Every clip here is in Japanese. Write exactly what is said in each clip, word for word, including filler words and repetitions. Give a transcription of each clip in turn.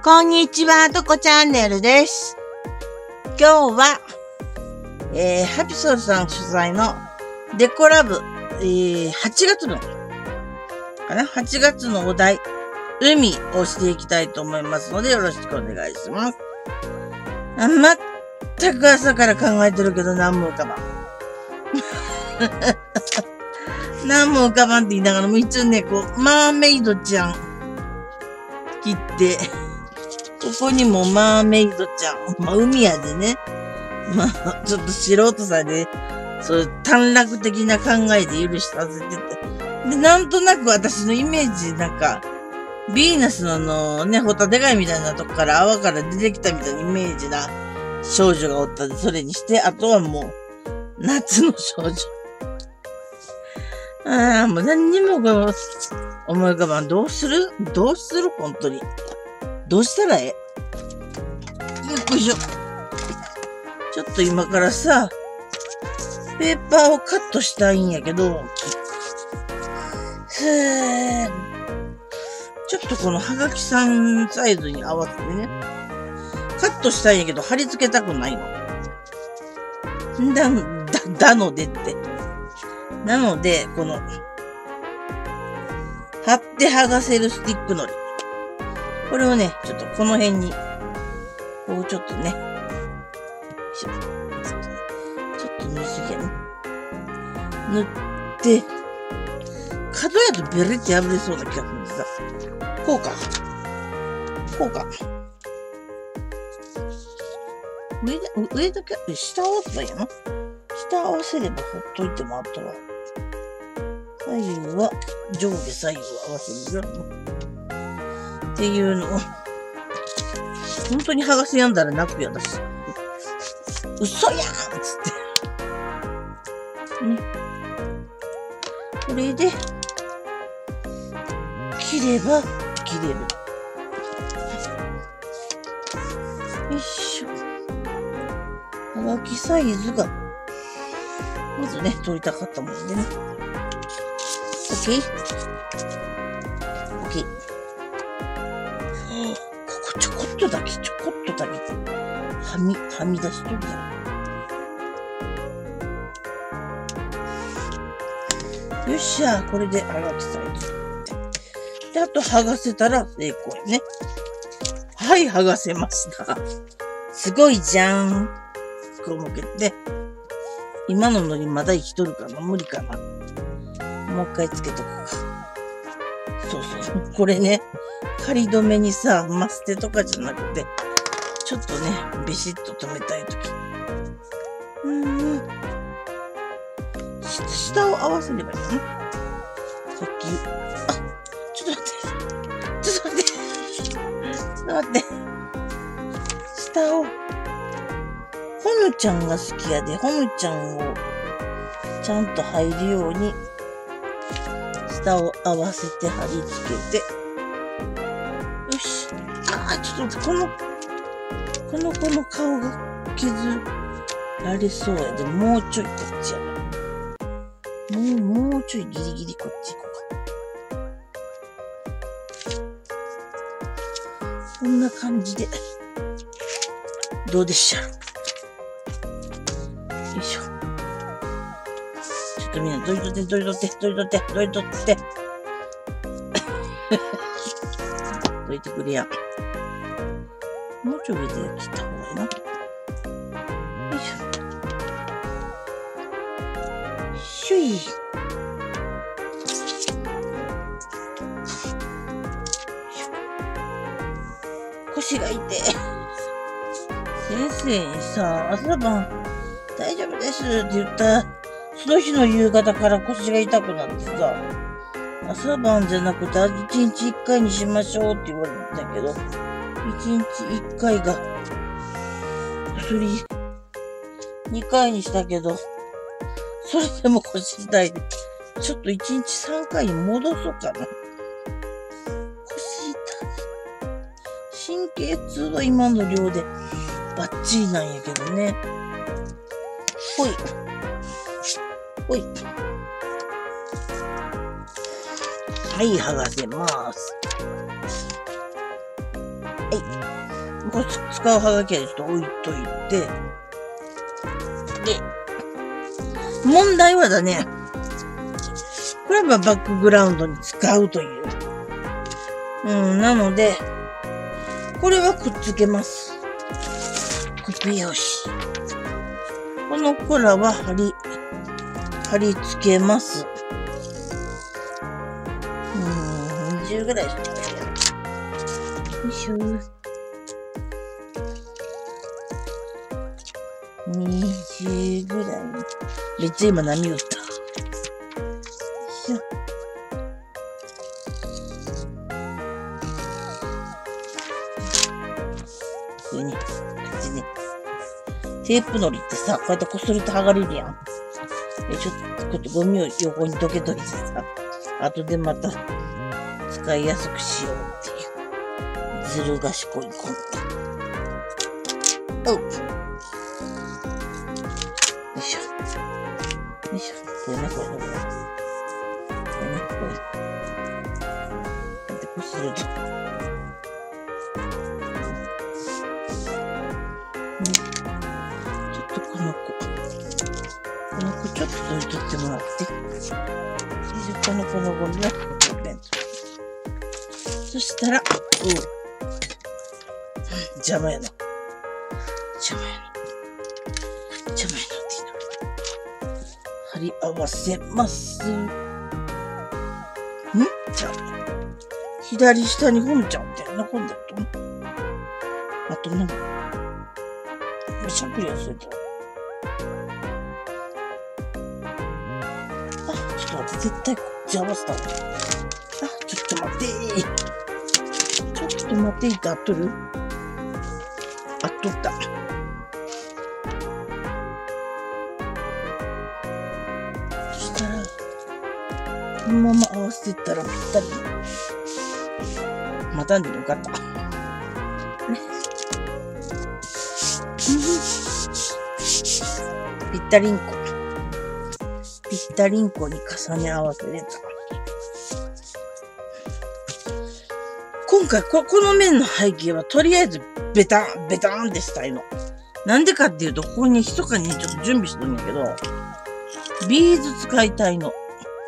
こんにちは、とこチャンネルです。今日は、えー、ハピソルさん主催のデコラブ、えー、はちがつの、かな ?はち 月のお題、海をしていきたいと思いますので、よろしくお願いします。あ、まったく朝から考えてるけど、何も浮かばん。何も浮かばんって言いながらも、一応ね、こう、マーメイドちゃん、切って、ここにもマーメイドちゃん。まあ、海やでね。まあ、ちょっと素人さで、そういう短絡的な考えで許しさせてて。で、なんとなく私のイメージ、なんか、ヴィーナスのあの、ね、ホタテ貝みたいなとこから泡から出てきたみたいなイメージな少女がおったで、それにして、あとはもう、夏の少女。ああ、もう何にも思い浮かばん。どうするどうする本当に。どうしたらええ？よいしょ。ちょっと今からさ、ペーパーをカットしたいんやけど、へー。ちょっとこのハガキさんサイズに合わせてね、カットしたいんやけど貼り付けたくないの。だ、だ、だのでって。なので、この、貼って剥がせるスティックのり。これをね、ちょっとこの辺に、こうちょっとね、ちょっと塗りすぎやね。塗って、角やとベレって破れそうな気がするんですが、こうか。こうか。上だ、上だけ、下合わせばいいやな。下合わせればほっといてもあとは、左右は、上下左右合わせるよ。っていうのを、本当に剥がせやんだら泣くよ、私。嘘やんつって。ね。これで、切れば切れる。よいしょ。はがきサイズが、まずね、取りたかったもんでね。OK？OK。ここちょこっとだけ、ちょこっとだけ、はみ、はみ出しとるやん。よっしゃ、これではがきサイズ。で、あと剥がせたら成功やね。はい、剥がせました。すごいじゃん。こう向けて。今ののりまだ生きとるかな？無理かな？もう一回つけとくか。そうそう。これね、仮止めにさ、マステとかじゃなくて、ちょっとね、ビシッと止めたいとき。うーん。下を合わせればいいのね。さっき、あ、ちょっと待って。ちょっと待って。ちょっと待って。下を、ほのちゃんが好きやで、ほのちゃんをちゃんと入るように、下を合わせて貼り付けて、よし。ああ、ちょっと待って、この、この子の顔が削られそうやで、もうちょいこっちやな。もう、もうちょいギリギリこっち行こうか。こんな感じで、どうでしょう。よいしょ。ちょっとみんな、どいとって、どいとって、どいとって、どいとって。どいてくれや。もうちょい上で切った方がいいな。よいしょ。しゅい。腰が痛い。先生にさ、朝晩大丈夫ですって言った、その日の夕方から腰が痛くなってさ、朝晩じゃなくて一日一回にしましょうって言われたんだけど、一日一回が、薬、二回にしたけど、それでも腰痛いで、ちょっと一日三回に戻そうかな。腰痛い。神経痛は今の量でバッチリなんやけどね。ほい。ほい。はい、剥がせます。 はい。これ使うはがきはちょっと置いといて。で、問題はだね、これはバックグラウンドに使うという。うん、なので、これはくっつけます。コピー用紙。この子らは貼り、貼り付けます。うん、にじゅうぐらいしてみよう。よいしょ。にじゅうぐらい。めっちゃ今波打った。よいしょ。これね、こっちね。テープのりってさ、こうやってこすると剥がれるやん。で、ちょっと、こうやってゴミを横にどけといてさ、後でまた使いやすくしようっていう。ずる賢いコント。おう。よいしょ。よいしょ。これね、これね、これ。これね、これ。こうやってこすると。この子。この子ちょっと取り取ってもらって。この子のゴミはこれ。そしたら、うん。邪魔やな。邪魔やな。邪魔やなって言いながら。貼り合わせます。んじゃあ、左下にゴムちゃんって残んだと。あとなんか、しゃくりをすると。あ、ちょっと待って、絶対こっち合わせたわ。あ、ちょっと待ってー。ちょっと待ってーって合っとる？合っとった。そしたら、このまま合わせていったらぴったり。またんでよかった。ぴったりんこ。ぴったりんこに重ね合わせれた。今回こ、この面の背景はとりあえずベタン、ベタンってしたいの。なんでかっていうと、ここに密かにちょっと準備してるんだけど、ビーズ使いたいの。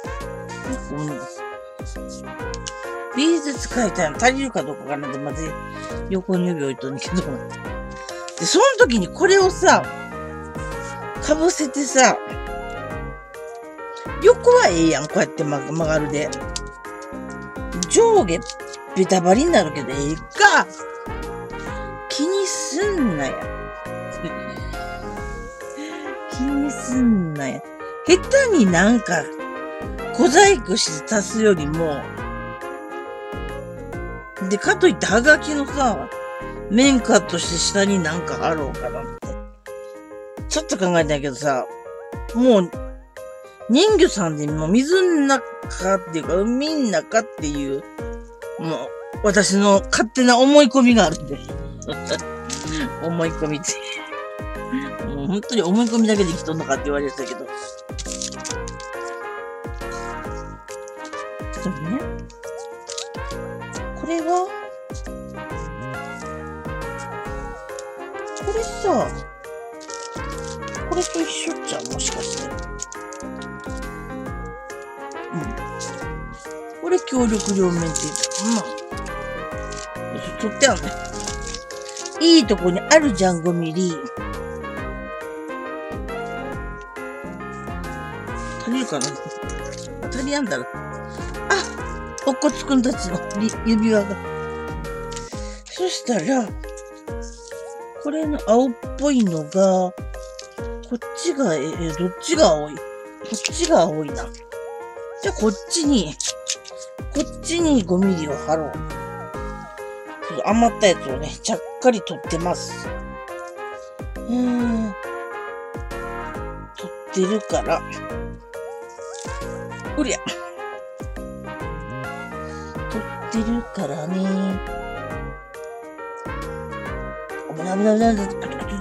ビーズ使いたいの。足りるかどうかかなって、まず横に指置いとんだけど。で、その時にこれをさ、かぶせてさ、横はええやん、こうやって曲がるで。上下、ベタバリになるけど、ええか。気にすんなや。気にすんなや。下手になんか、小細工して足すよりも、で、かといってはがきのさ、面カットして下になんか貼ろうかなって。ちょっと考えたけどさ、もう、人魚さんでもう水の中っていうか、海の中っていう、もう、私の勝手な思い込みがあるんで。思い込みって。もう本当に思い込みだけで生きとんのかって言われてたけど。でもね、これは、これさ、これと一緒じゃん、もしかして。うん。これ協力両面って言う。まあ。取ってあるね。いいとこにあるじゃん、ごミリ。足りるかな？足りやんだろ。あ、おっこつくんたちの指輪が。そしたら、これの青っぽいのが、こっちが、えー、どっちが青い？こっちが青いな。じゃあ、こっちに、こっちにごミリを貼ろう。余ったやつをね、ちゃっかり取ってます。うーん。取ってるから。うりゃ。取ってるからね。危ない危ない危ない危ない。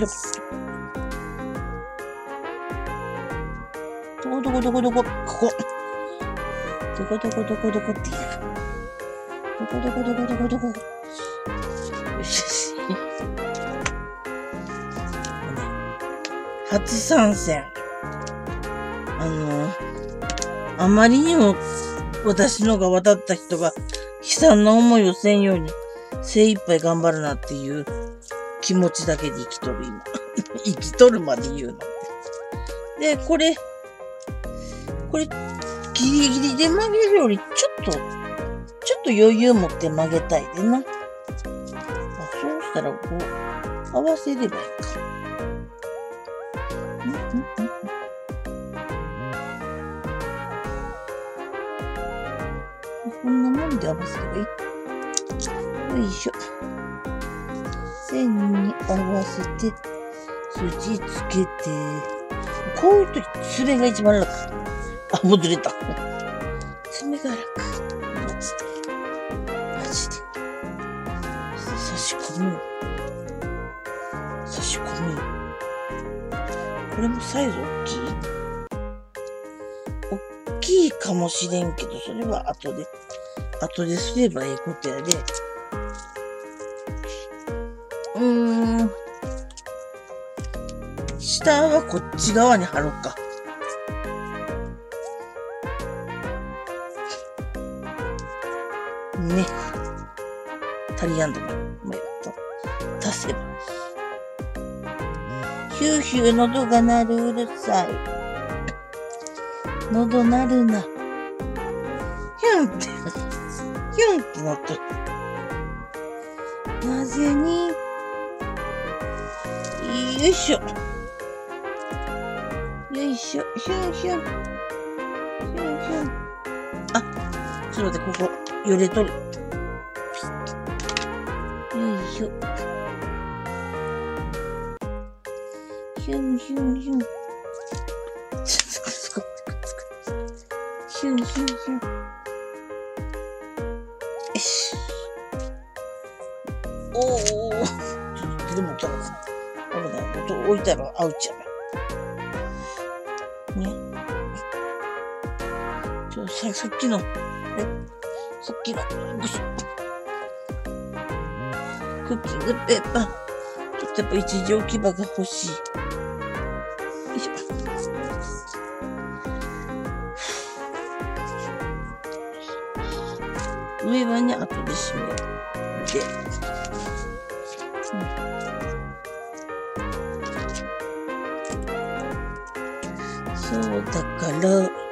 どこどこどこどこ、ここ。どこどこどこどこって言う。どこどこどこどこどこ。よし。 初参戦。あの、あまりにも私のが渡った人が悲惨な思いをせんように精一杯頑張るなっていう気持ちだけで生きとる今。生きとるまで言うの。で、これ、これ、ギリギリで曲げるよりちょっと、ちょっと余裕持って曲げたいでな。あ、そうしたらこう、合わせればいいか。んんんこんなもんで合わせればいい。よいしょ。線に合わせて、筋つけて、こういう時、爪が一番楽。あ、もうずれた。爪が楽。マジで。マジで。差し込む。差し込む。これもサイズ大きい？大きいかもしれんけど、それは後で、後ですればええことやで。うーん。下はこっち側に貼ろうか。ね。足りやんだもん。もうやっと。足せば。ヒューヒュー喉が鳴るうるさい。喉鳴るな。ヒュンって、ヒュンってなっとる。なぜに、よいしょ。よいしょ、ヒュンヒュン。ヒュンヒュン。あ、ちょっと待って、ここ、よれとる。よいしょ。ヒュンヒュンヒュン。ちょっとくっつく、くっつく。ヒュンヒュンヒュン。よし。おー。ちょっと手で持ったらな。危ない。音置いたらアウチやな。ね。ちょ、さ、さっきの、えさっきの、よいしょ。クッキングペーパー。ちょっとやっぱ一時置き場が欲しい。よいしょ。上はね、後で締める。で、うん、そうだから、よいしょ。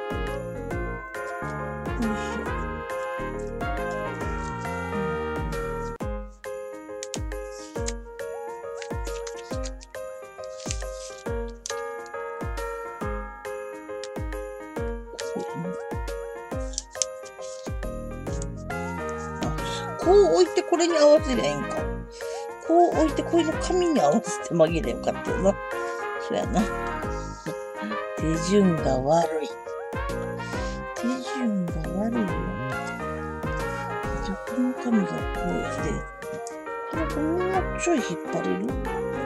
こう置いてこれに合わせりゃいいんか。こう置いてこれの紙に合わせて曲げればよかったよな。そうやな。手順が悪い。手順が悪いよ。この紙がこうやで。これもうちょい引っ張れる？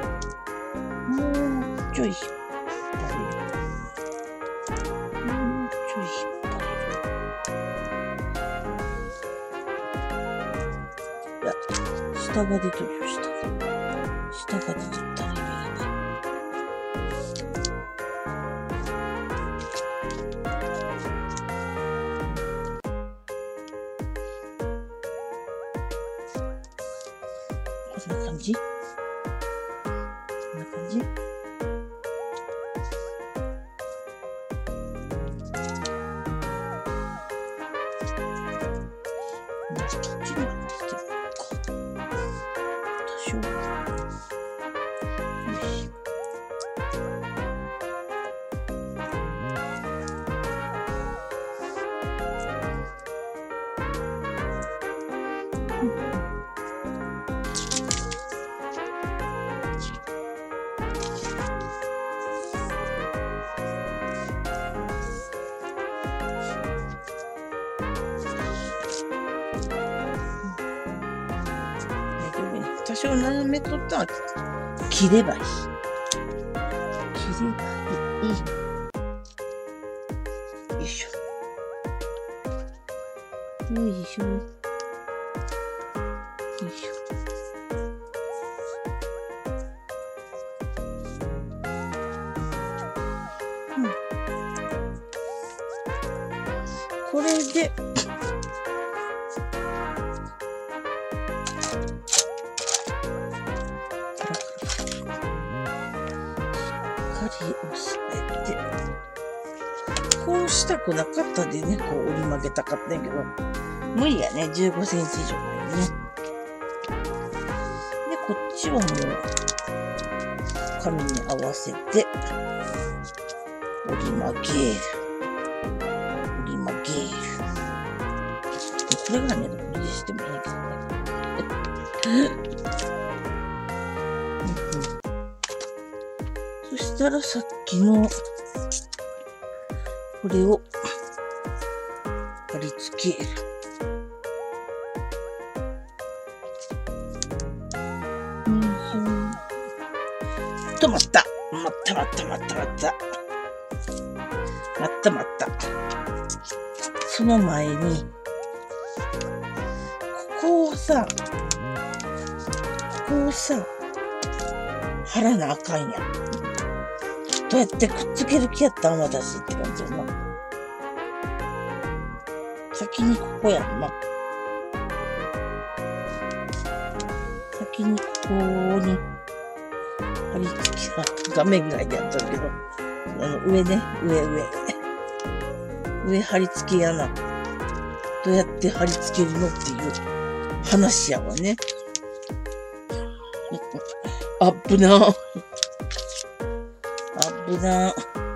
もうちょい引っ張れる。もうちょい引っ張れる。いや、下が出とるよ、下が。下が出とったらいいね。こんな感じ？こんな感じ？多少斜めとったら切ればいい。切ればいい。よいしょ。よいしょ。よいしょ。 これで、押さえて、こうしたくなかったでね、こう折り曲げたかったんやけど、無理やね、じゅうごセンチ以上ないね。で、こっちはもう、紙に合わせて、折り曲げる。折り曲げる。これがね、これでしてもいいけどね。そしたらさっきの、これを貼り付ける。止まった。まったまったまったまった。まったまった。その前に、ここをさ、ここをさ、貼らなあかんやん。どうやってくっつける気やったん私って感じやな。先にここやんな。先にここに貼り付け、画面外でやったけど、あの上ね、上上。上貼り付けやな。どうやって貼り付けるのっていう話やわね。あぶなぁ。危な。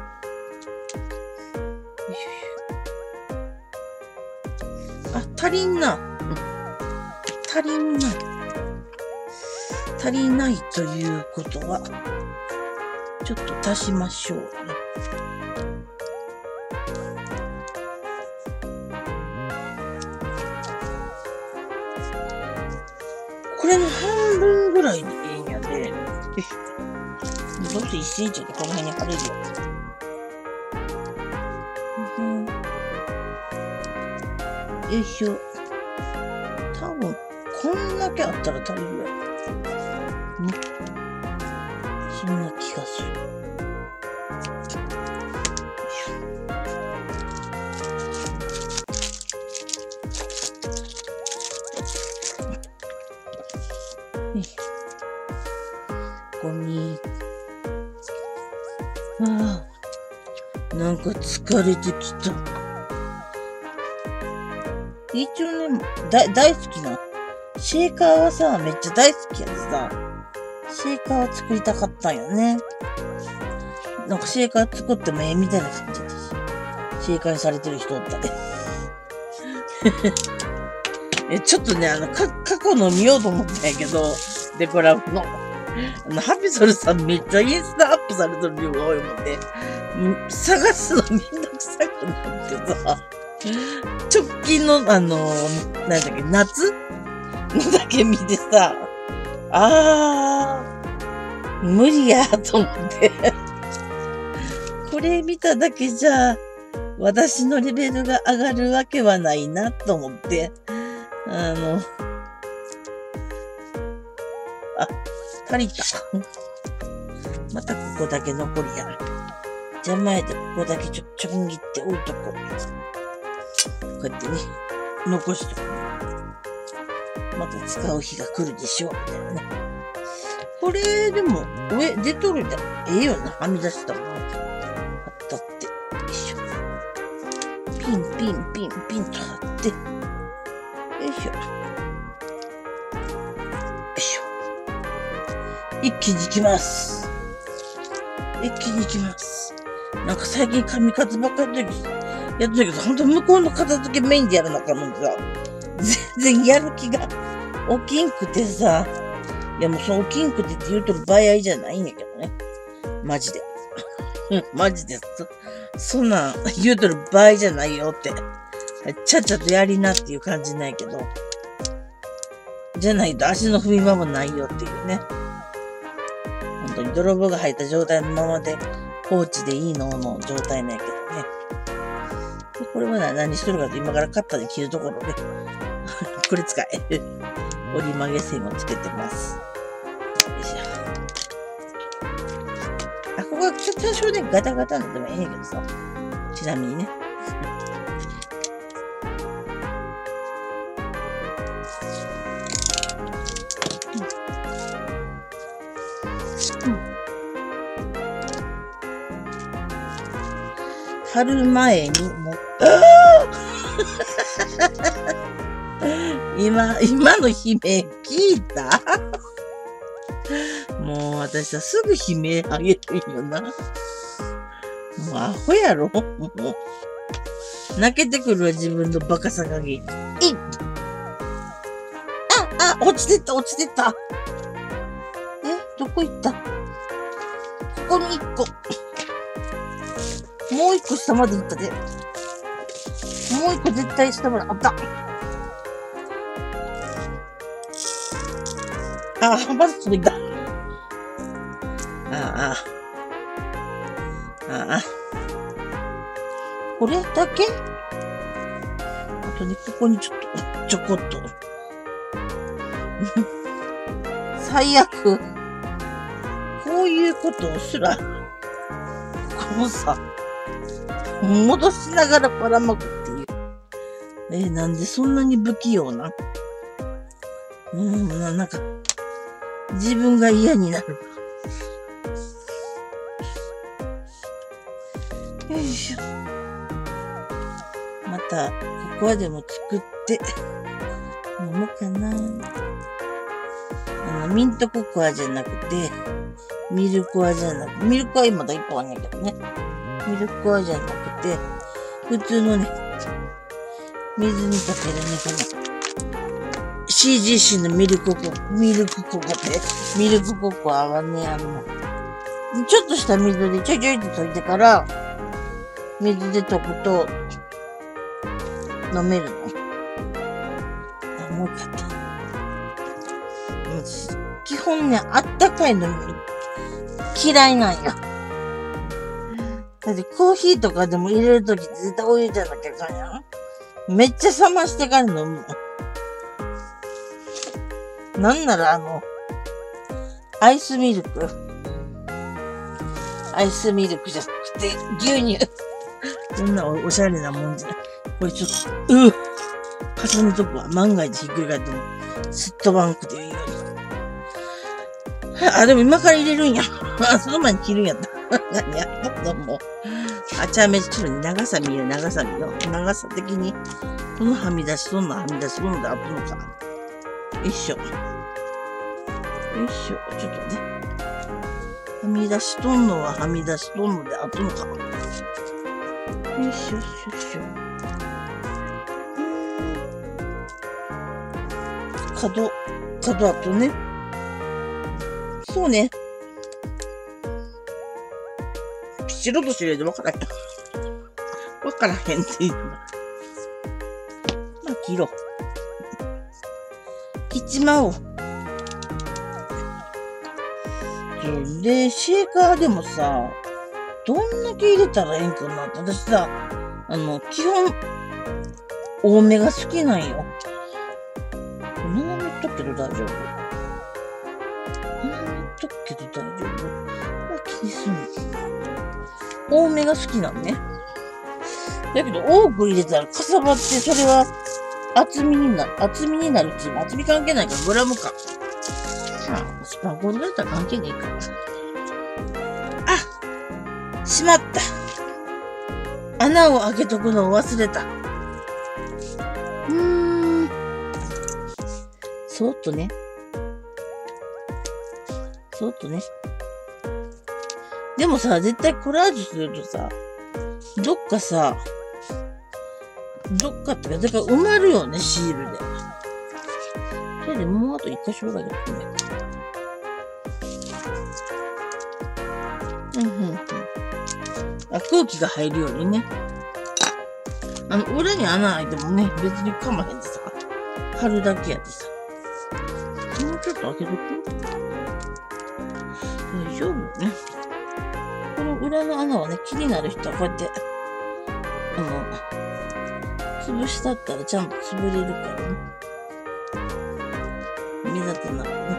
あ、足りんな。足りんな。足りないということは、ちょっと足しましょうね。これの半分ぐらいでいいんやで。よいしょ。どうせいちセンチでこの辺に貼れるよ。よいしょ。多分、こんだけあったら足りるやろ。ね。そんな気がする。よいしょ。ゴミ。ああ、なんか疲れてきた。一応ね、だ、大好きな。シェーカーはさ、めっちゃ大好きやでさ、シェーカーを作りたかったんよね。なんかシェーカー作ってもええみたいな感じだし。シェーカーにされてる人おったで。え、ちょっとね、あの、か、過去の見ようと思ったんやけど、デコラフの。あの、ハピソルさんめっちゃインスタアップされてる量が多いもんで、探すのめんどくさくなってさ、直近の、あの、なんだっけ、夏のだけ見てさ、あー、無理やと思って。これ見ただけじゃ、私のレベルが上がるわけはないなと思って、あの、あ、足りた。またここだけ残りや。邪魔やでここだけちょ、ちょん切って置いとこう。こうやってね、残しとく。また使う日が来るでしょう、みたいなね。これ、でも、上、出とるで、ええよな、はみ出したもん。あったって。よいしょ。ピン、ピン、ピン、ピンと貼って。よいしょ。よいしょ。一気に行きます。一気に行きます。なんか最近紙数ばっかりやってるけど、ほんと向こうの片付けメインでやるのかもさ。全然やる気が起きんくてさ。いやもうその起きんくてって言うとる場合じゃないんやけどね。マジで。マジで。そ、そんなん言うとる場合じゃないよって。ちゃっちゃとやりなっていう感じないけど。じゃないと足の踏み場もないよっていうね。本当に泥棒が入った状態のままで放置でいいのの状態なんやけどね。でこれは何しとるかと今からカッターで切るところで。これ使え。折り曲げ線をつけてます。よいしょ。あ、ここは多少ね、ガタガタなんでもええんやけどさ。ちなみにね。 春前にもう、今、今の悲鳴聞いたもう私さ、すぐ悲鳴あげるよな。もうアホやろもう。泣けてくるわ、自分のバカさ加減。いっあ、あ、落ちてった、落ちてった。え、どこ行った？ここに一個。もう一個下まで行ったで。もう一個絶対下まであった。ああ、まず届いた。ああ、ああ。これだけ？あとね、ここにちょっと、ちょこっと。最悪。こういうことをすら、このさ、戻しながらばらまくっていう。えー、なんでそんなに不器用な？うん、な、なんか、自分が嫌になる。よいしょ。また、ここはでも作って、飲もうかな。あの、ミントココアじゃなくて、ミルクアじゃなくて、ミルクア今だいっこあんねんけどね。ミルクアじゃなくて、普通のね、水に溶けるね、この。シージーシー のミルクココ、ミルクココで、ミルクココアはね、あの、ちょっとした水でちょいちょいって溶いてから、水で溶くと、飲めるの。あ、もう一回やった。基本ね、あったかいの嫌いなんや。だってコーヒーとかでも入れるとき絶対お湯じゃなきゃいかんやん。めっちゃ冷ましてから飲むの。なんならあの、アイスミルク。アイスミルクじゃなくて、牛乳。そんな お, おしゃれなもんじゃない。これちょっと、うぅ重ねとくわ。万が一ひっくり返っても、すっ飛ばんくていいように。あ、でも今から入れるんや。あ、その前に切るんやった。何やったのもう。あちゃめちょっと長さ見よ、長さ見よ。長さ的に、このはみ出しとんのはみ出しとんのであとのか。よいしょ。よいしょ。ちょっとね。はみ出しとんのははみ出しとんのであとのか。よいしょ、よいしょ。角、角あとね。そうね。白と白で分からへん。分からへんっていうの。まあ、切ろう。切っちまおう。で、シェーカーでもさ、どんだけ入れたらええんかなって。私さ、あの、基本、多めが好きなんよ。斜めっとくけど大丈夫。斜めっとくけど大丈夫。まあ、気にすんの。多めが好きなんね。だけど、多く入れたらかさばって、それは厚みになる。厚みになるっていうの厚み関係ないから、グラムか。まあ、スパゴンだったら関係ねえから。あ、しまった。穴を開けとくのを忘れた。うーん。そーっとね。そーっとね。でもさ、絶対コラージュするとさ、どっかさ、どっかってか、だから埋まるよね、シールで。それでもうあと一箇所ぐらいで含めた。うんうんうん。あ、空気が入るようにね。あの、裏に穴開いてもね、別にかまへんでさ、貼るだけやでさ。もうちょっと開けとく？大丈夫ね。この裏の穴はね、気になる人はこうやって、あの、潰したったらちゃんと潰れるからね。目立たないね。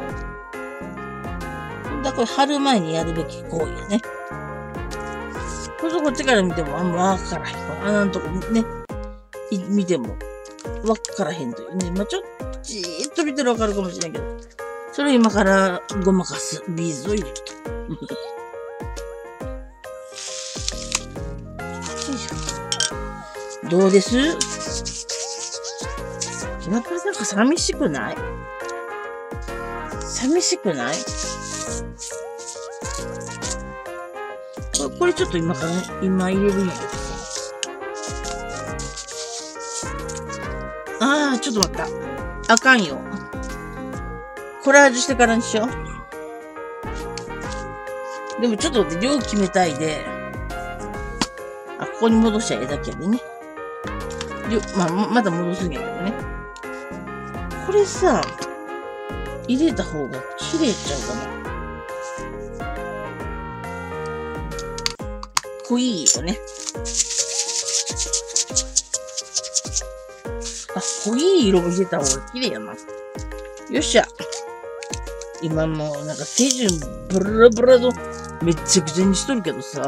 だからこれ貼る前にやるべき行為やね。これとこっちから見てもあんまわからへん。穴のとこね、見てもわからへんというね。まあ、ちょっとじーっと見てるわかるかもしれんけど、それを今からごまかすビーズを入れると。よいしょ。 どうです？やっぱりなんか寂しくない？寂しくない？これ、これちょっと今から、ね、今入れるんやけどさ。ああ、ちょっと待った。あかんよ。コラージュしてからにしよう。でもちょっと待って、量決めたいで。あ、ここに戻しちゃえだけやでね。量、まあ、まだ戻すんやけどね。これさ、入れた方が綺麗ちゃうかな。濃いよね。あ、濃い色も入れた方が綺麗やな。よっしゃ。今もうなんか手順ブラブラのめっちゃくちゃにしとるけどさ。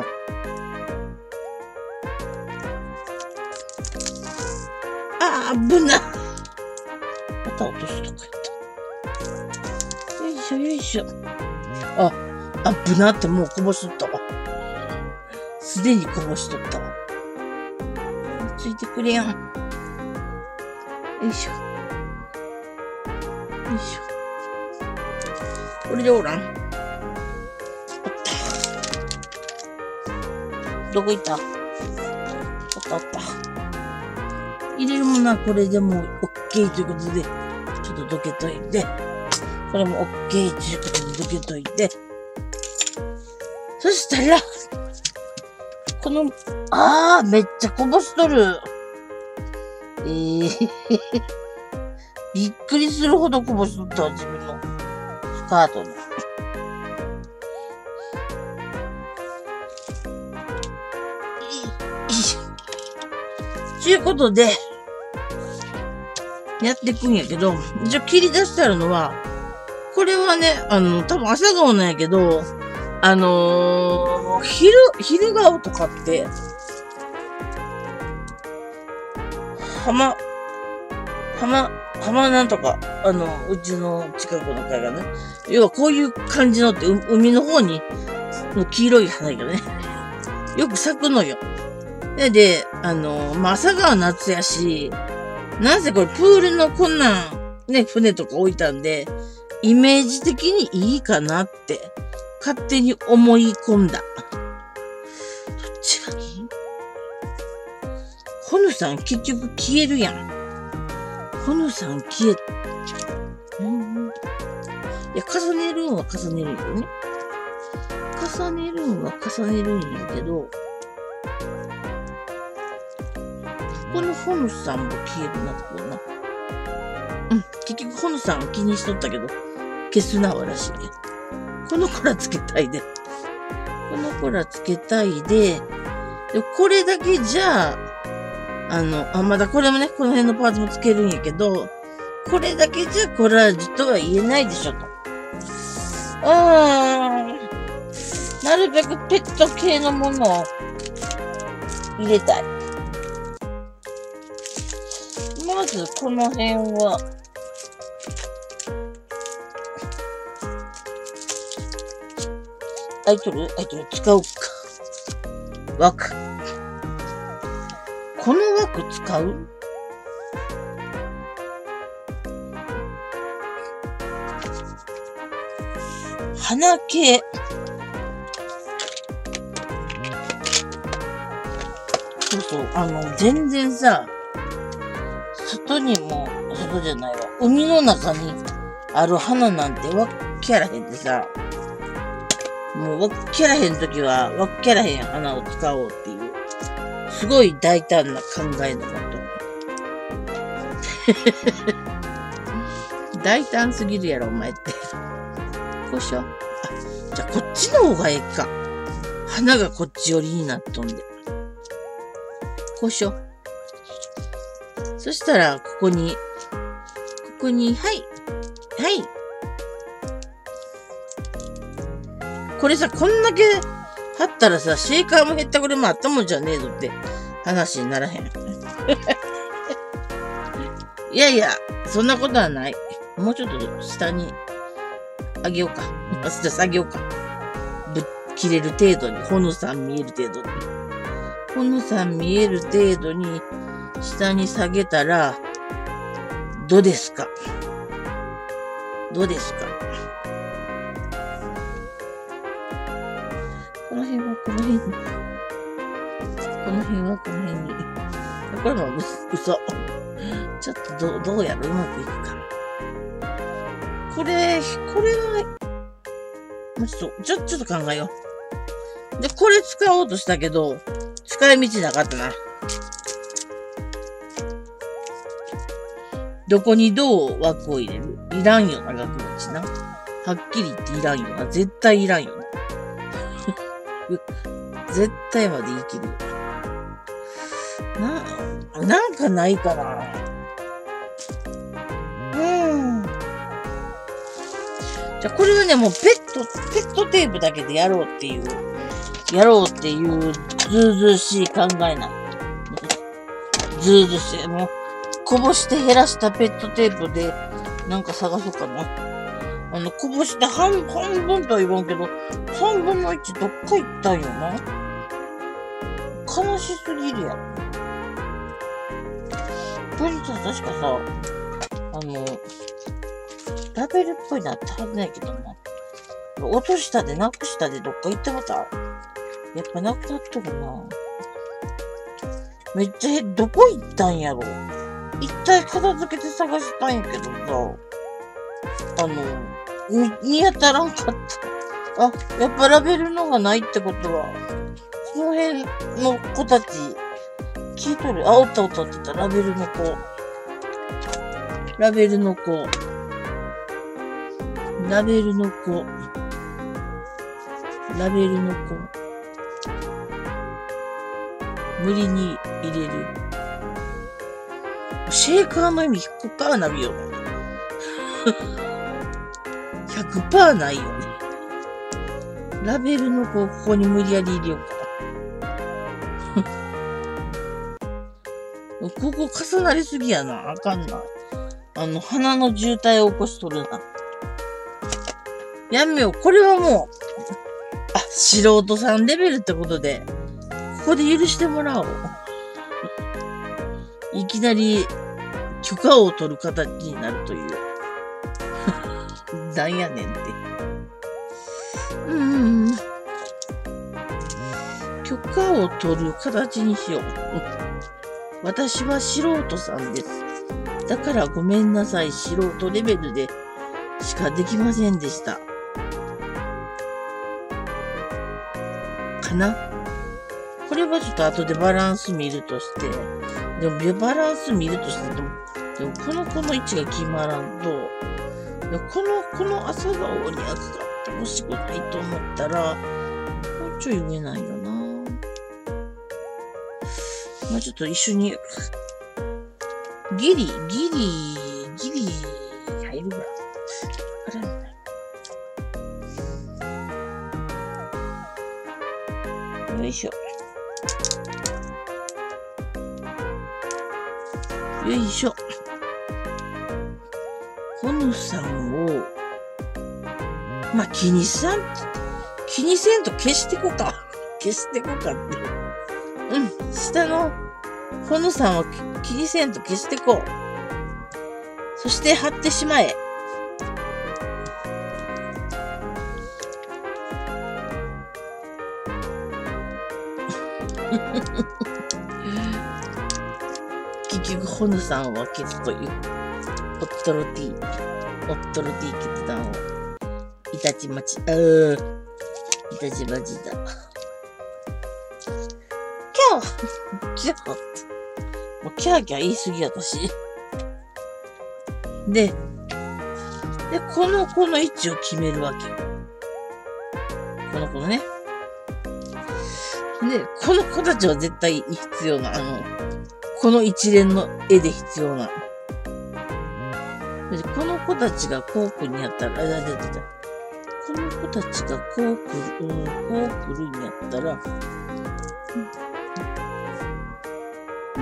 あー、危な。また落とすとかやった。よいしょよいしょ。あ、危なってもうこぼしとったわ。すでにこぼしとったわ。ついてくれやん。よいしょ。よいしょ。これでおらん。おった。どこ行った？おったおった。入れるものはこれでもう OK ということで、ちょっとどけといて。これも OK ということでどけといて。そしたら、この、あー、めっちゃこぼしとる。えー、びっくりするほどこぼしとったわ、自分のスカートに。ということで、やっていくんやけど、一応切り出してあるのは、これはね、あの、多分朝顔なんやけど、あのー、昼、昼顔とかって、浜、浜、浜なんとか、あの、うちの近くの会がね、要はこういう感じのって、海の方に、の黄色い花がね、よく咲くのよ。で、で、あの、まあ、朝顔夏やし、なんせこれプールのこんなん、ね、船とか置いたんで、イメージ的にいいかなって、勝手に思い込んだ。どっちがいい？ほのさん結局消えるやん。ほのさん消え、うん。いや、重ねるんは重ねるんよね。重ねるんは重ねるんやけど、このほのさんも消えるな、こうな。うん、結局ほのさんは気にしとったけど、消すな、わらしい。この子らつけたいで。この子らつけたいで、でこれだけじゃあ、あの、あ、まだこれもね、この辺のパーツもつけるんやけど、これだけじゃコラージュとは言えないでしょ、と。あー、なるべくペット系のものを入れたい。まず、この辺は、アイドルアイドル使うか。枠。この枠使う？花系。そうそう、あの、全然さ、外にも、外じゃないわ。海の中にある花なんてわっきゃらへんでさ、もうわっきゃらへんときは、わっきゃらへん花を使おうっていう、すごい大胆な考えのもと。大胆すぎるやろ、お前って。こうしよう。あ、じゃあこっちの方がええか。花がこっち寄りになっとんで。こうしよう。そしたら、ここに、ここに、はい。はい。これさ、こんだけ貼ったらさ、シェーカーも減ったこれもあったもんじゃねえぞって話にならへん。いやいや、そんなことはない。もうちょっと下にあげようか。じゃあ下げようか。ぶっ切れる程度に、ほのさん見える程度に。ほのさん見える程度に、 下に下げたら、どうですか？どうですか？この辺はこの辺に。この辺はこの辺に。これも嘘。ちょっとどう、どうやらうまくいくかな。これ、これは、もうちょっと、ちょ、ちょっと考えよう。で、これ使おうとしたけど、使い道なかったな。どこにどう枠を入れる？いらんよな、額持ちな。はっきり言っていらんよな。絶対いらんよな。絶対まで言い切るよな。な、なんかないかな。うん。じゃあこれはね、もうペット、ペットテープだけでやろうっていう、やろうっていう、ずうずうしい考えない。ずうずうしい。もう、こぼして減らしたペットテープで、なんか探そうかな。あの、こぼして半、半分とは言わんけど、三分の一どっか行ったんよな。悲しすぎるやろ。これさ、確かさ、あの、ラベルっぽいのあったはずないけどな。落としたで、なくしたで、どっか行ってもた。やっぱなくなっとるな。めっちゃ、どこ行ったんやろ。一体片付けて探したんやけどさ、あの、見、見当たらんかった。あ、やっぱラベルのがないってことは、その辺の子たち、聞いとる。あ、おったおったおった、ラベルの子。ラベルの子。ラベルの子。ラベルの子。無理に入れる。シェーカーの意味 ひゃくパーセント なるよね。ひゃくパーセント ないよね。ラベルの子をここに無理やり入れようか。ここ重なりすぎやな。あかんな。あの、鼻の渋滞を起こしとるな。やめよう。これはもう、あ、素人さんレベルってことで、ここで許してもらおう。いきなり許可を取る形になるという。なんやねんって。うーん。許可を取る形にしよう。私は素人さんです。だからごめんなさい。素人レベルでしかできませんでした。かな。これはちょっと後でバランス見るとして、でもバランス見るとしてでも、でもこの子の位置が決まらんと、この、この朝顔に赤があってほしくないと思ったら、もうちょい上ないよな。まあちょっと一緒に、ギリ、ギリ、ギリ、入るぐらい。あれよいしょ。よいしょ。ほのさんを、まあ、気にさん、気にせんと消してこか。消してこかって。うん。下の、ほのさんは気にせんと消してこう。そして貼ってしまえ。結局、ほのさんは消すという。おっとろ T。おっとろ T 決断を。いたちまち。あー。いたちまちだ。キャーキャーもうキャーキャー言い過ぎやったし。で、で、この子の位置を決めるわけよ。この子のね。で、この子たちは絶対必要な、あの、この一連の絵で必要な。でこの子たちがこう来るんやったら、あ、だだだだ。この子たちがこう来る、うん、こう来るんやったら、うんうん、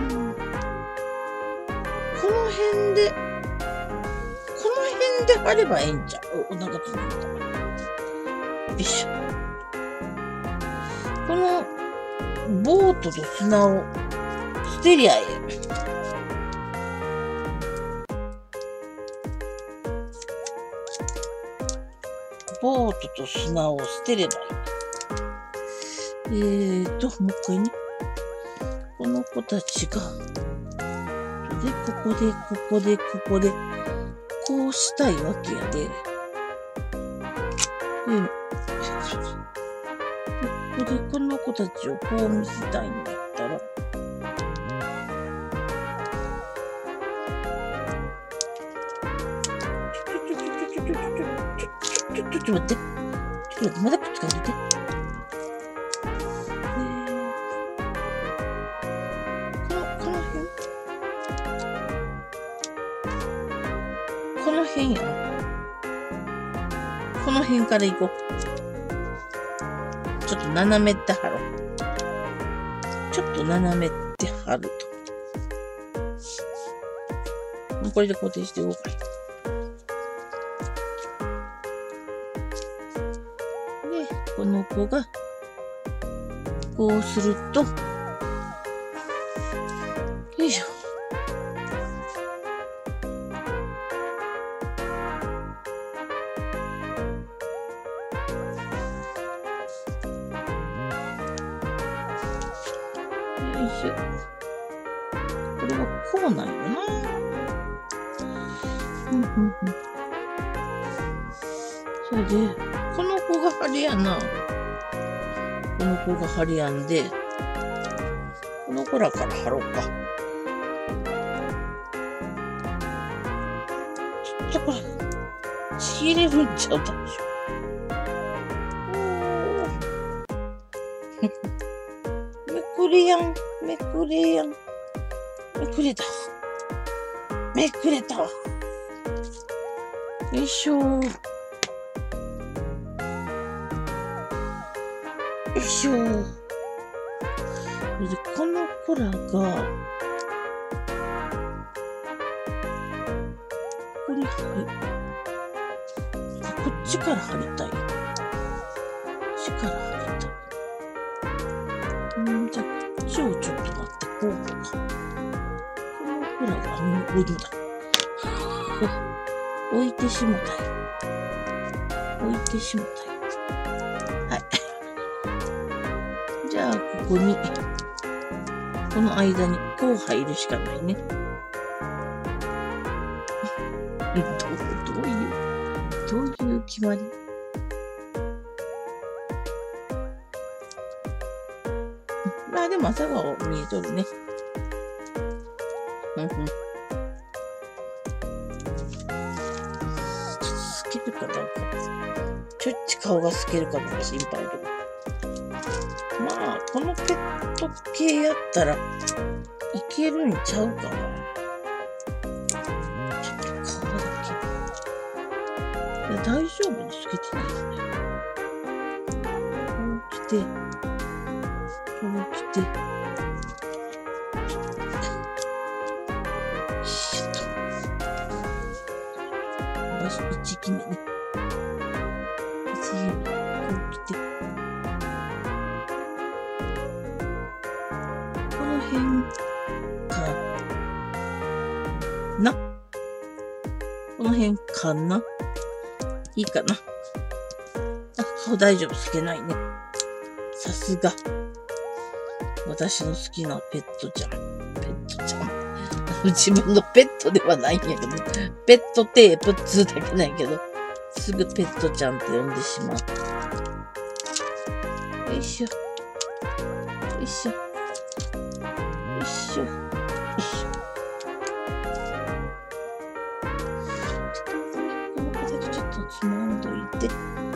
この辺で、この辺で貼ればええんちゃう。お、お腹ついた。よいしょ。この、ボートと砂を捨てりゃええ。 ボートと砂を捨てればいい。えーと、もう一回ね。この子たちが、で、ここで、ここで、ここで、こうしたいわけやで。で、ここでこの子たちをこう見せたいんだったら、ちょっと、ちょっと、ちょっと、ちょっと、ちょっと待って。ちょっと待って、まだくっつかんでて。この、この辺この辺やな。この辺から行こう。ちょっと斜めって貼ろう。ちょっと斜めって貼ると。もうこれで固定していこうか。で、この子が、こうすると、よいしょ。これはこうなんよな。うんうんうん。それで、この子が針やな。この子が針やんで、この子らから貼ろうか。ちょっとこれ、ちぎれるんちゃう大丈夫。めくれやん。めくれやん。めくれた。めくれた。よいしょ。よいしょ。で、この子らが、ここに貼り、こっちから貼りたい。こっちから貼りたい。んじゃあ、こっちをちょっと待って、こうか。この子らが、あの、置いてもだ。置いてしもたい。置いてしもたい。はい。じゃあ、ここに、この間に、こう入るしかないね。どう、どういう、どういう決まり？まあでも朝顔見えとるね。うんうん。ちょっと透けるかどうか。ちょっち顔が透けるかどうか心配だけど。まあ、このペット系やったらいけるんちゃうかな。ちょっと顔だけ。いや、大丈夫に透けてないよね。こう来て、こう来て、シュッと。場所いちきめね。いちきめ、こう来て。この辺かな。この辺かな。いいかな。あ、顔大丈夫、透けないね。さすが。私の好きなペットちゃん。ペットちゃん。自分のペットではないんやけど、ペットテープっつうだけないけど、すぐペットちゃんって呼んでしまう。よいしょ。よいしょ。よいしょ。よいしょ。ちょっと、この子だけちょっとつまんどいて。で、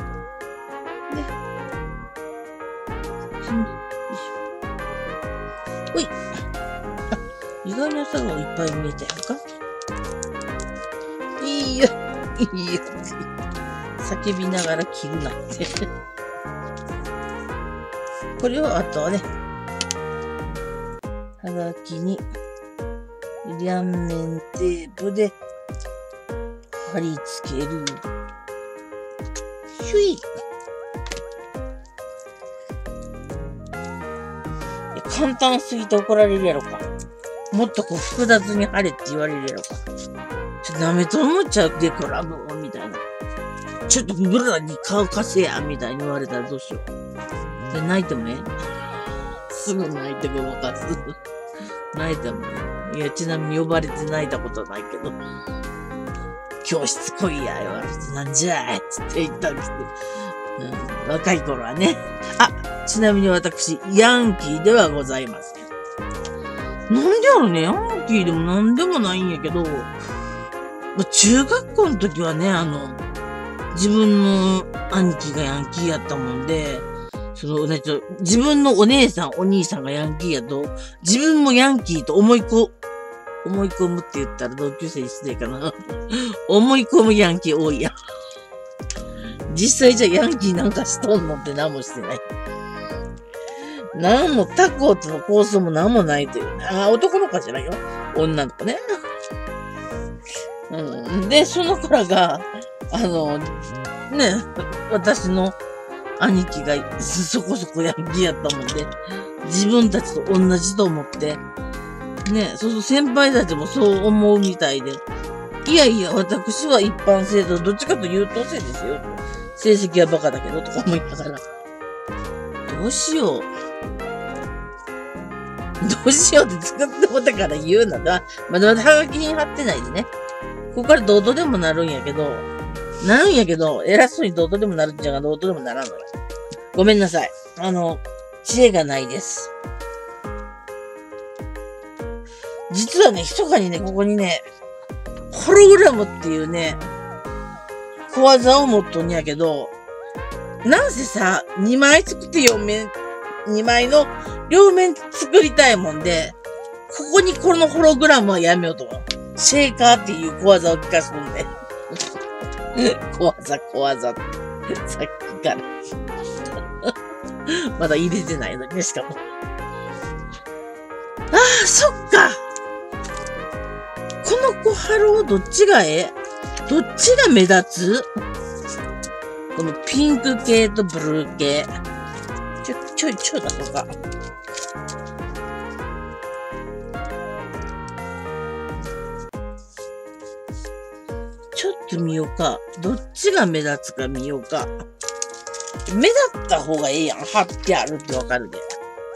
よいしょ。ほい。あ、意外な差がいっぱい見えたやんか。いいよ、いいよ。叫びながら切るなって。これをあとはね、はがきに両面テープで貼り付ける。ひゅい。いや、簡単すぎて怒られるやろか。もっとこう複雑に貼れって言われるやろか。ちょ、舐めとんのちゃうで、コラボみたいな。 ちょっとブラに顔貸せや、みたいに言われたらどうしよう。で、泣いてもね。すぐ泣いてごまかす。泣いてもね。いや、ちなみに呼ばれて泣いたことないけど。教室来いや、言われて、なんじゃいつって言ったんですけど、うん。若い頃はね。あ、ちなみに私、ヤンキーではございません。なんでやろね、ヤンキーでもなんでもないんやけど、まあ、中学校の時はね、あの、自分の兄貴がヤンキーやったもんで、そのね、ちょ、自分のお姉さん、お兄さんがヤンキーやと、自分もヤンキーと思いこ、思い込むって言ったら同級生に失礼かな。思い込むヤンキー多いやん。実際じゃヤンキーなんかしとんのって何もしてない。何も他校との構想も何もないというね。あ、男の子じゃないよ。女の子ね。うん。で、その子らが、あの、ね、私の兄貴がそこそこヤンキーやったもんで、自分たちと同じと思って、ね、そうそう先輩たちもそう思うみたいで、いやいや、私は一般生徒、どっちかと優等生ですよ。成績はバカだけど、とか思いながら。どうしよう。どうしようって作ってもたから言うのが、まだまだハガキに貼ってないでね。ここからどうとでもなるんやけど、なるんやけど、偉そうにどうとでもなるんじゃがどうとでもならんのよ。ごめんなさい。あの、知恵がないです。実はね、密かにね、ここにね、ホログラムっていうね、小技を持っとんやけど、なんせさ、にまい作ってよんめん、にまいの両面作りたいもんで、ここにこのホログラムはやめようと思う。シェーカーっていう小技を聞かすんで。小技、小技って。さっきから。まだ入れてないのにね、しかも。ああ、そっか。この子ハローどっちがええどっちが目立つこのピンク系とブルー系。ちょ、ちょいちょいだとか。ちょっと見ようか。どっちが目立つか見ようか。目立った方がええやん。貼ってあるってわかるで。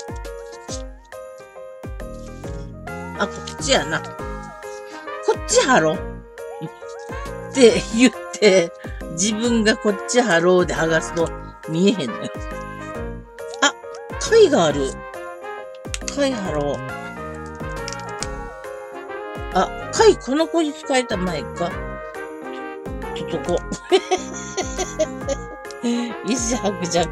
あ、こっちやな。こっち貼ろう。って言って、自分がこっち貼ろうで剥がすと見えへんのよ。あ、貝がある。貝貼ろう。あ、貝この子に使えたまえか。ちょっとこう。一時白弱。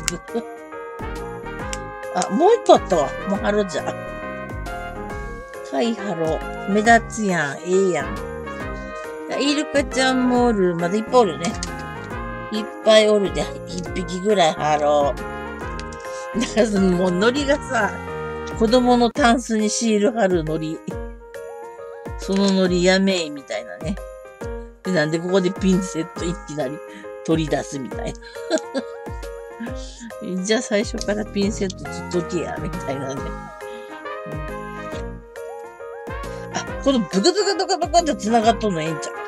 あ、もう一個あったわ。もう貼ろうじゃ。貝貼ろう。目立つやん。ええやん。イルカちゃんもおる。まだいっぱいおるね。いっぱいおるで、一匹ぐらい貼ろう。だからそのもうノリがさ、子供のタンスにシール貼るノリ。そのノリやめえ、みたいなね。で、なんでここでピンセットいきなり取り出すみたいな。じゃあ最初からピンセットつっとけや、みたいなね。あ、このブクブクブクブクって繋がっとんのええんちゃう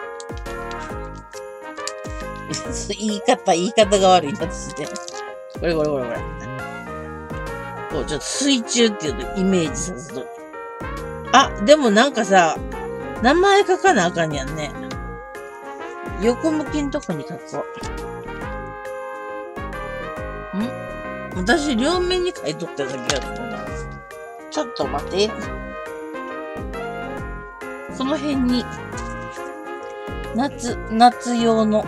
言い方、言い方が悪いなですね。これこれこれこれ。こう、ちょっと水中っていうとイメージさせとる。あ、でもなんかさ、名前書かなあかんやんね。横向きのとこに書こう。ん私、両面に書いとったような気がするな。ちょっと待て。この辺に、夏、夏用の、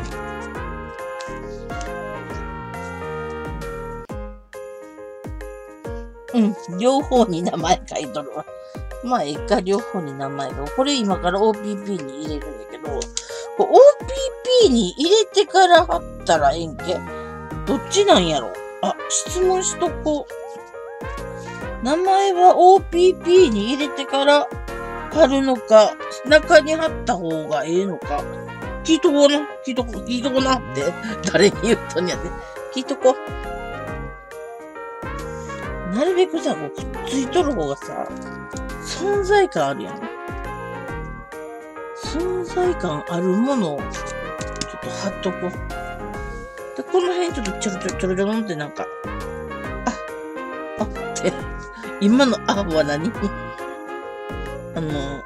うん、両方に名前書いとるわ。まあ、ええか、両方に名前が。これ今から オーピーピー に入れるんだけど、オーピーピー に入れてから貼ったらええんけどっちなんやろあ、質問しとこう。名前は オーピーピー に入れてから貼るのか、中に貼った方がええのか。聞いとこうな。聞いとこう、聞いとこうなって。誰に言うとんやで。聞いとこう。なるべくさ、こうくっついとる方がさ、存在感あるやん。存在感あるものを、ちょっと貼っとこう。 で、この辺ちょっとちょろちょろちょろちょろってなんか、あ、あって、今のあは何あの、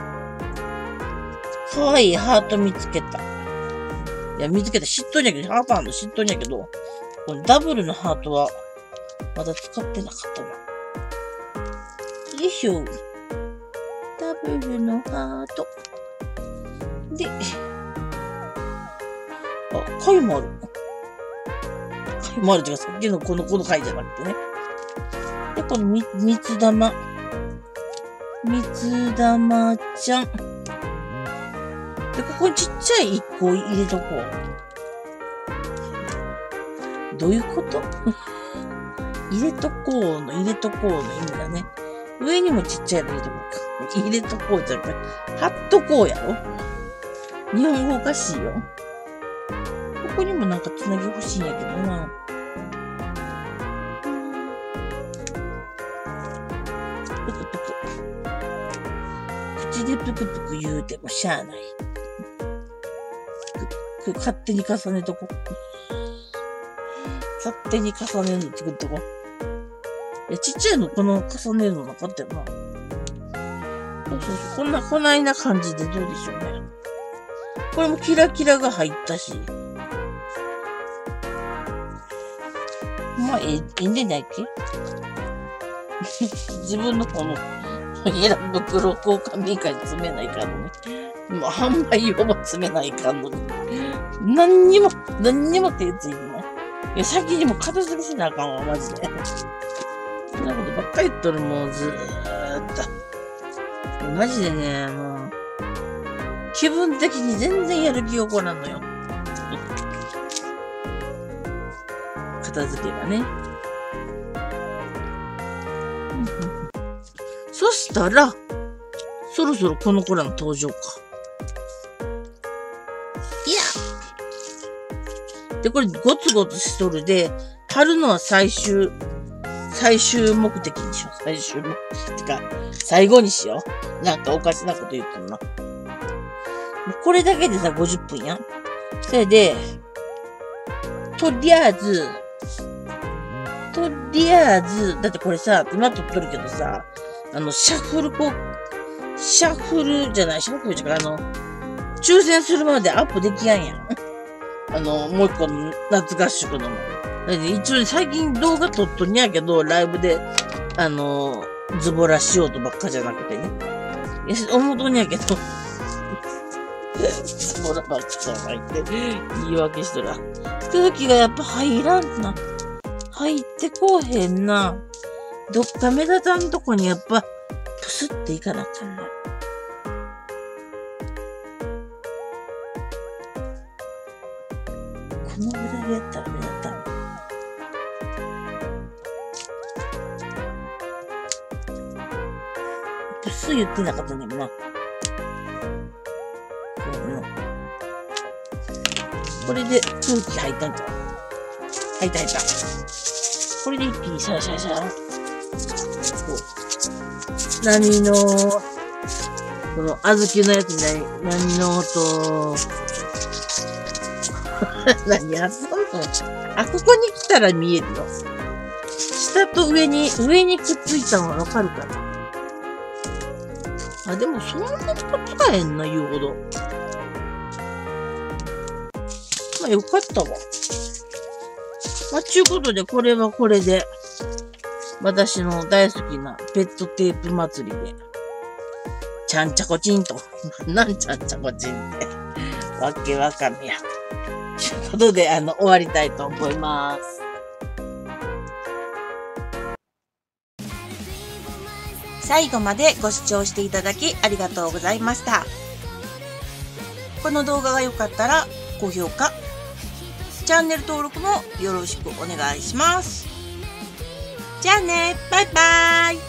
かわいいハート見つけた。いや、見つけた。知っとんやけど、ハートあんの知っとんやけど、このダブルのハートは、まだ使ってなかったな。よいしょ。ダブルのハート。で、あ、貝もある。貝もあるっていうか、さっきのこの、この貝じゃなくてね。で、このみ、みつ玉。みつ玉ちゃん。で、ここにちっちゃい一個入れとこう。どういうこと入れとこうの、入れとこうの意味だね。上にもちっちゃいの入れとこうか。入れとこうじゃなくて、貼っとこうやろ。日本語おかしいよ。ここにもなんかつなぎ欲しいんやけどな。ぷくぷく。口でぷくぷく言うてもしゃあない。く、く、勝手に重ねとこ。勝手に重ねるの作っとこ。いや、ちっちゃいのこの重ねるのなかったよな。そうそうそう。こんな、こないな感じでどうでしょうね。これもキラキラが入ったし。まあ、ええ、ええんでないっけ自分のこの、ヘラ袋交換民会に詰めないかんのに。もう販売用も詰めないかんのに。何にも、何にも手ついてない。いや、先にも片付けしなあかんわ、マジで。そんなことばっかり言っとる、もうずーっと。マジでね、もう、気分的に全然やる気起こらんのよ。片付けがね。そしたら、そろそろこの子らの登場か。いやで、これゴツゴツしとるで、貼るのは最終、最終目的にしよう。最終目的ってか、最後にしよう。なんかおかしなこと言ってるな。これだけでさ、ごじゅっぷんやん。それで、とりあえず、とりあえず、だってこれさ、今撮っとるけどさ、あの、シャッフルこう、シャッフルじゃない、シャッフルじゃない、あの、抽選するまでアップできやんやん。あの、もう一個の夏合宿のも。一応ね、最近動画撮っとんやけど、ライブで、あの、ズボラしようとばっかじゃなくてね。いや、思うとんやけど、ズボラばっかじゃないって言い訳しとら。空気がやっぱ入らんな。入ってこうへんな。どっか目立たんとこにやっぱ、プスっていかなあかんな。このぐらいやったら目立たん。プス言ってなかったねんな。これで空気入ったんか。入った入った。これで一気にシャラシャラシャラ。こう。波の、この小豆のやつに波の音。何やっとんの？あ、ここに来たら見えるよ。下と上に、上にくっついたのわかるかな？あ、でもそんなにくっつかへんな、言うほど。まあよかったわ。まあ、ちゅうことで、これはこれで、私の大好きなペットテープ祭りで、ちゃんちゃこちんと。なんちゃんちゃこちんって。わけわかめや。ちゅうことで、あの、終わりたいと思います。 最後までご視聴していただきありがとうございました。この動画が良かったら高評価、チャンネル登録もよろしくお願いします。じゃあね、バイバーイ。